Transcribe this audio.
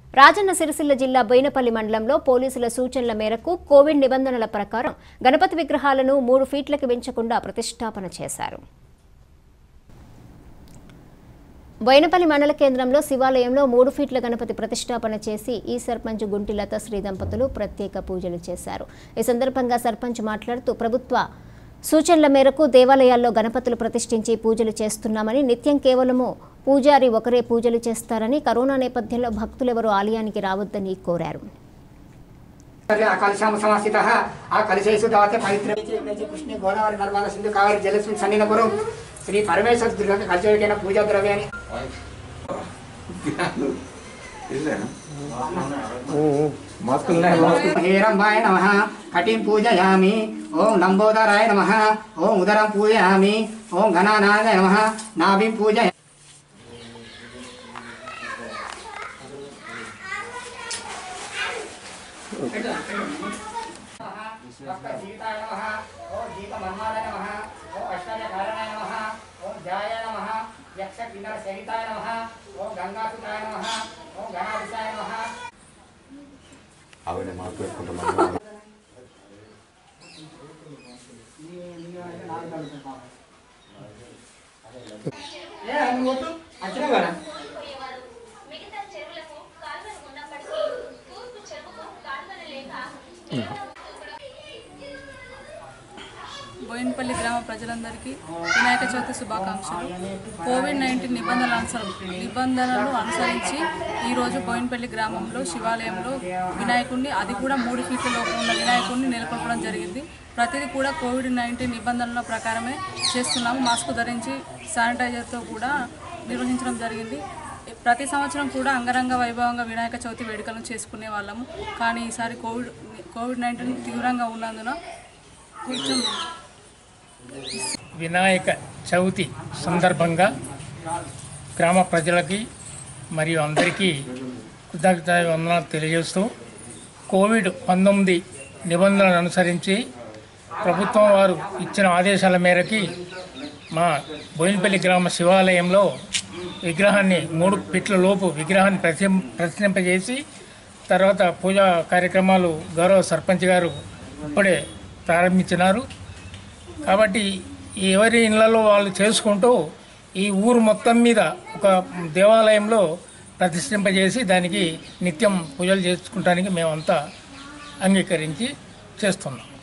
రాజన్న సిరిసిల్ల జిల్లా బోయినపల్లి మండలంలో పోలీసుల సూచనల మేరకు కోవిడ్ నిబంధనల ప్రకారం గణపతి విగ్రహాలను 3 ఫీట్లకు పెంచకుండా ప్రతిష్ఠాపన చేశారు. బోయినపల్లి మండల కేంద్రంలో శివాలయంలో 3 ఫీట్ల గణపతి ప్రతిష్ఠాపన చేసి ఈ సర్పంచ్ గుంటిలత శ్రీ దంపతులు ప్రత్యేక పూజలు చేశారు. ఈ సందర్భంగా సర్పంచ్ మాట్లాడుతూ ప్రభుత్వ సూచనల మేరకు దేవాలయాల్లో గణపతులు ప్రతిష్ఠించి పూజలు చేస్తున్నామని, నిత్యం కేవలము పూజారి ఒకరే పూజలు చేస్తారని, కరోనా నేపథ్యంలో భక్తులెవరూ ఆలయానికి రావద్దని కోరారు. శ్రీ పరమేశ్వర దుర్గ కలిచోకైన పూజా ద్రవ్యాన్ని हेरंबाय नमः कटिं पूजयामि ओं लंबोदराय नमः ओं उदरं पूजयामि ओं गणानाय नमः नाभिं पूजयामि सीताय नमः ओं दीपमन्माय नमः ओं अष्टयकारणाय नमः ओं जाय नमः यक्ष किन्नर सहिताय नमः ओं गंगासुताय नमः ओं गणाधीशाय नमः आवने माట్లాడుకుంటున్నాము. ఏ అనుమోటు అచ్చన గారా మిగతా చెరువులకు కాల్వలు ఉన్నప్పటికీ తూర్పు చెరువుకు కాల్వలు లేక బోయినపల్లి గ్రామ ప్రజలందరికీ వినాయక చవితి శుభాకాంక్షలు. కోవిడ్-19 నిబంధనలు అనుసరించి ఈరోజు బోయినపల్లి గ్రామంలో శివాలయంలో వినాయకుడిని, అది కూడా 3 ఫీట్ల లోపు ఉన్న వినాయకుడిని నెలకొల్పడం జరిగింది. ప్రతిదీ కూడా కోవిడ్-19 నిబంధనల ప్రకారమే చేస్తున్నాము. మాస్క్ ధరించి శానిటైజర్తో కూడా నిర్వహించడం జరిగింది. ప్రతి సంవత్సరం కూడా అంగరంగ వైభవంగా వినాయక చవితి వేడుకలను చేసుకునే వాళ్ళము. కానీ ఈసారి కోవిడ్-19 తీవ్రంగా ఉన్నందున కొంచెం వినాయక చవితి సందర్భంగా గ్రామ ప్రజలకి మరియు అందరికీ కృతజ్ఞత వందనాలు తెలియజేస్తూ, కోవిడ్-19 నిబంధనలను అనుసరించి ప్రభుత్వం వారు ఇచ్చిన ఆదేశాల మేరకి మా బోయినపల్లి గ్రామ శివాలయంలో విగ్రహాన్ని 3 ఫీట్ల లోపు విగ్రహాన్ని ప్రతిష్ఠింపజేసి తర్వాత పూజా కార్యక్రమాలు గౌరవ సర్పంచ్ గారు ఇప్పుడే ప్రారంభించినారు. కాబట్టి ఎవరి ఇళ్లలో వాళ్ళు చేసుకుంటూ ఈ ఊరు మొత్తం మీద ఒక దేవాలయంలో ప్రతిష్ఠింపజేసి దానికి నిత్యం పూజలు చేసుకుంటానికి మేమంతా అంగీకరించి చేస్తున్నాం.